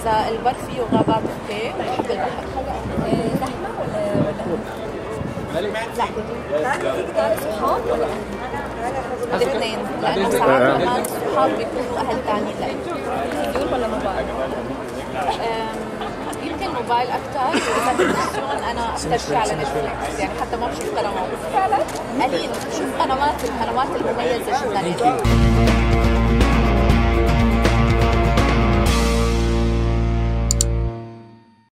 إذا البر فيه غابات أوكي، بحب البحر. زحمة ولا زحمة؟ بتعرف صحاب ولا أهل؟ الاثنين، لأنه ساعات كمان الصحاب بيكونوا أهل تاني لإلي. تلفزيون ولا موبايل؟ يمكن موبايل أكثر، وإذا تلفزيون أنا أكثر شيء على نتفليكس، يعني حتى ما بشوف قنوات. فعلا؟ قليل بشوف القنوات المميزة جدا.